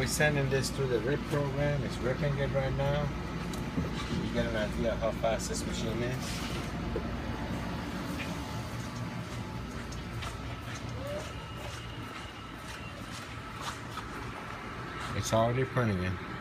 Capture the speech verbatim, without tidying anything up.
we're sending this through the rip program. It's ripping it right now. You get an idea of how fast this machine is. It's already printing it.